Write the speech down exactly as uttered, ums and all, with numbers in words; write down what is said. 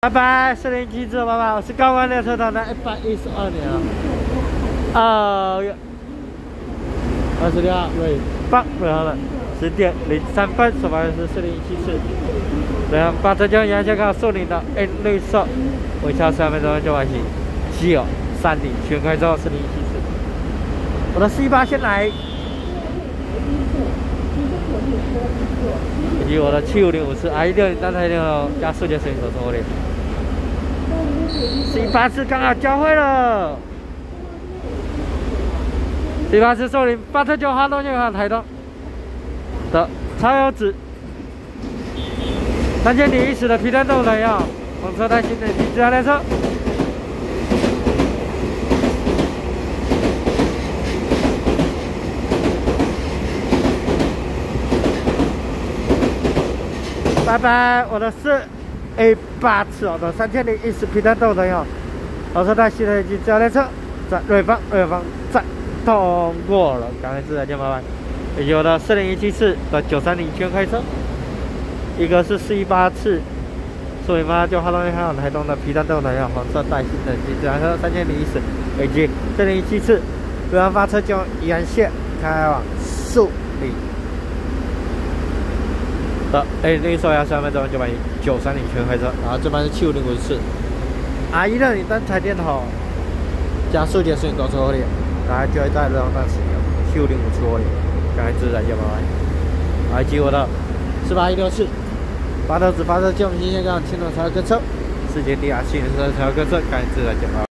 拜拜，四零七四，拜拜，我是高湾列车长的一百一十二年了。二月二十六号，瑞棒，瑞好了，十点零三分，首班是四零七四。然后八车将杨先靠树林的 N 绿色，微笑三分钟就完成。九三零全开之后四零七四。我的 C 八先来。 以及我的七五零五四 I 六零单台六加速节摄影手手里 ，C 八次刚好交汇了 ，C 八次受领八特九哈东线和台东的超优质，三千零一十的皮蛋豆人要红车带新的皮质量列车。 拜拜，我的是 A 八次哦的三千零一十皮蛋豆人哟，红车带新的皮质量列车在瑞芳瑞芳站通过了，感恩自再见，拜拜。以及我的四零一七次的九三零全开车，一个是四一八次，所以嘛就哈东还有台东的皮蛋豆人哟，红色带新的皮质量车三千零一十，以及四零一七次瑞芳发车就宜安线开往树林。 的哎，绿色要三分钟就把九三零全开车，然后这班是七五零五四，啊，一六零单台电头加速节摄影高速火力，然后就会在热浪站使用七五零五次火力，感恩自再见，拜拜。以及我的四八一六四，八头子发车就我们新鲜港青龙超跟车，世界第二新车超跟车，感恩自再见，拜拜。